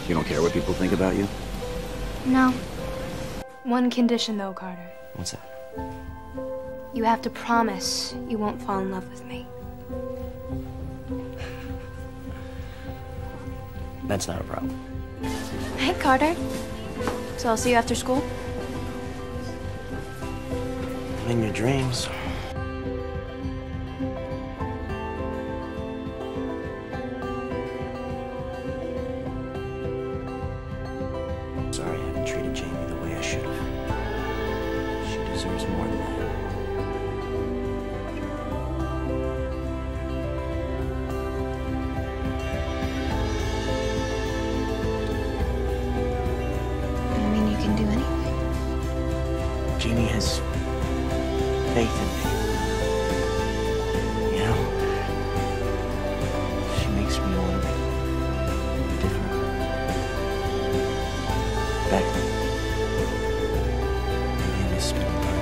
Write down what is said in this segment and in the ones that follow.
You don't care what people think about you? No. One condition, though, Carter. What's that? You have to promise you won't fall in love with me. That's not a problem. Hey, Carter. So I'll see you after school? In your dreams. Sorry I haven't treated Jamie the way I should have. She deserves more than that. I mean, you can do anything. Jamie has faith in me. You know? She makes me want to be different. Better. Maybe I miss spending time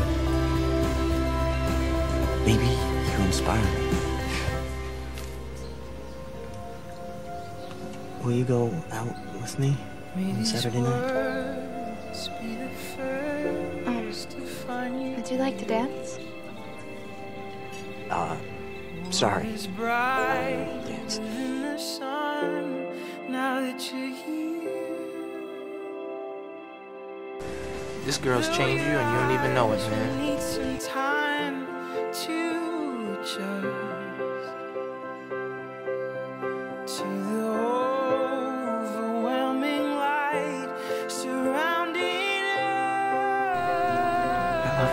with you. Maybe you inspire me. Will you go out with me on Saturday night? Would you like to dance? Sorry. Dance. Now that you're here. This girl's changed you and you don't even know it, man. Need some time to adjust to the overwhelming light surrounding us. I love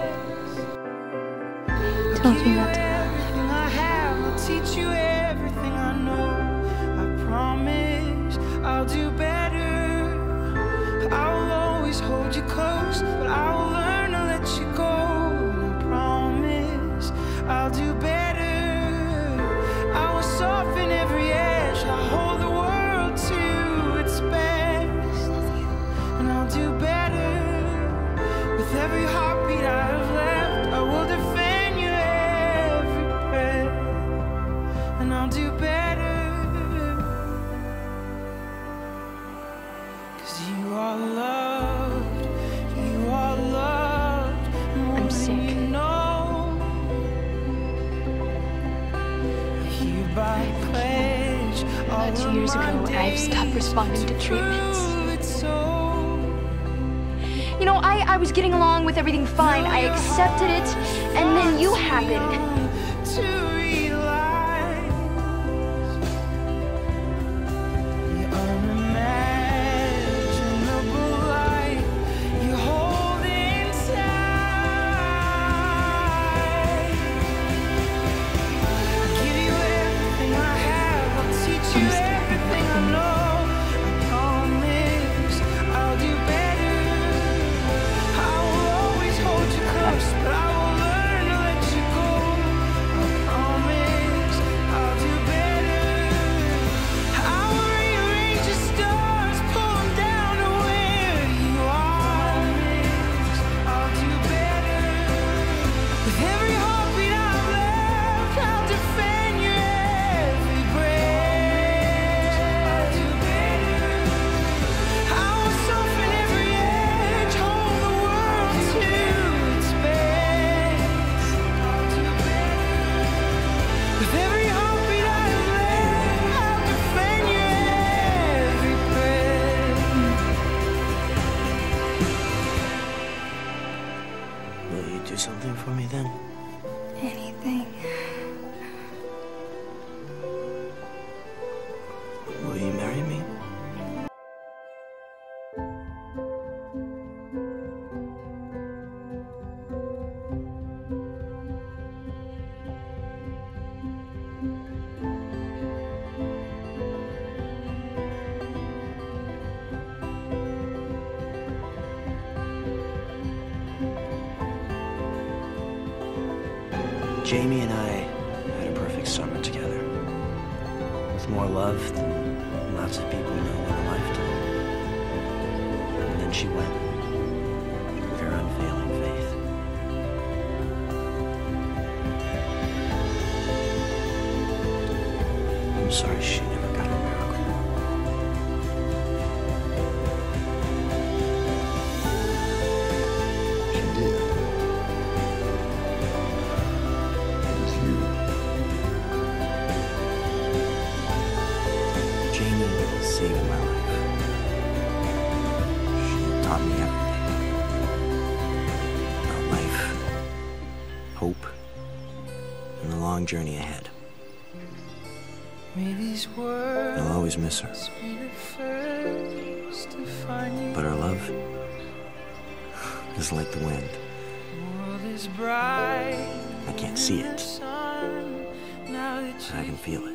you. Told you not to. Everything I have, I'll teach you everything I know. I promise I'll do better. I'll always hold you close, but I'll learn to let you go. And I promise I'll do better. I will soften every edge. I'll hold the world to its best. And I'll do better. With every heartbeat I've left, I will defend you every breath. And I'll do better. 'Cause you are loved. You are loved. I'm sick. You know. I hereby pledge all About 2 of years my ago, I've stopped days responding to to treatments. prove it so. You know, I was getting along with everything fine. I accepted it, and then you happened. To realize the unimaginable light you hold inside. I give you everything I have. I'll teach you everything I know. I promise I'll do better. I will always hold you close, but I will learn to let you go. I promise I'll do better. I will rearrange the stars, pull them down to where you are. I'll do better. With every heartbeat I've left, I'll defend you every breath. I'll do better. I will soften every edge, hold the world to its best. I'll do better. With every heartbeat I've left, I'll defend you every breath. Will you do something for me then? Anything. Will you marry me? Jamie and I had a perfect summer together. With more love than lots of people know in a lifetime. And then she went with her unfailing faith. I'm sorry she never got her miracle. hope in the long journey ahead. I'll always miss her. But our love is like the wind. I can't see it, but I can feel it.